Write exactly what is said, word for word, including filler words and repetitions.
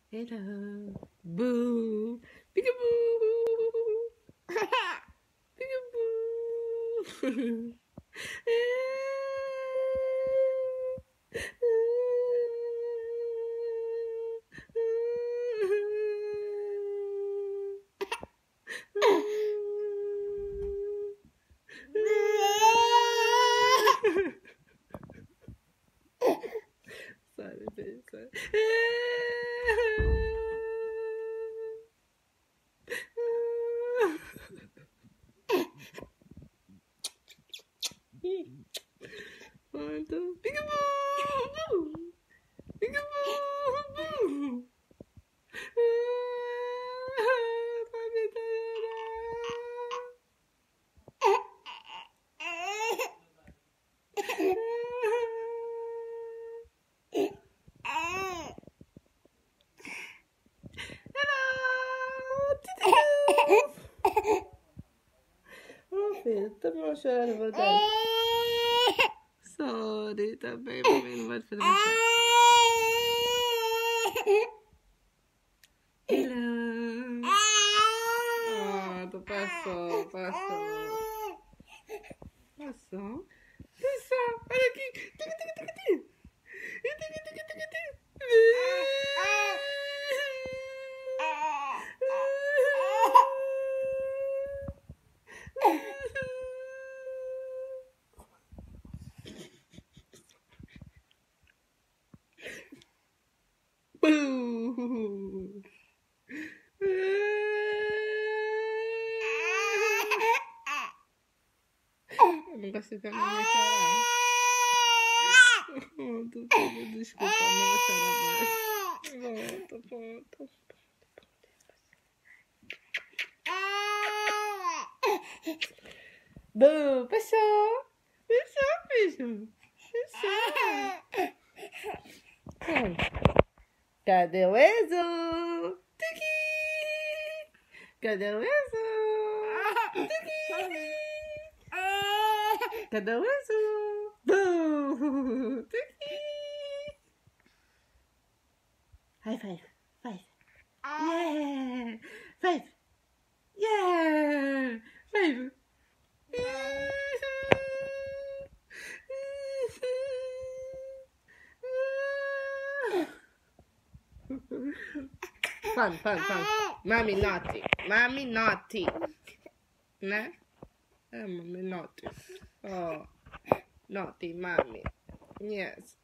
Hello. Boo. Peekaboo. Peekaboo. Sorry, baby, sorry. One, two, peekaboo! Peekaboo! Oh, filho, tá bom chorando, verdade? Sorry, tá bem, mamãe não vai te fazer mais chorar. Hello. Ah, tu passou, passou. Passou. Passou, olha aqui. Tic, tic, tic, tic. Tic, tic, tic, tic, tic. Boo! Eu não consigo ver a mamãe chorar. Oh, tô pedindo desculpa, não vou chorar mais. Volta, volta. Boo! Passou! Passou, bicho! Passou! Cadê o Enzo? Tiki! Cadê o Enzo? Tiki! Cadê o Enzo? Boo! Tiki! High five! Five! Yeah! Five! Yeah! Five! Fun, fun, fun. Mommy naughty. Mommy naughty. Né? É, mommy naughty. Oh, naughty mommy. Yes.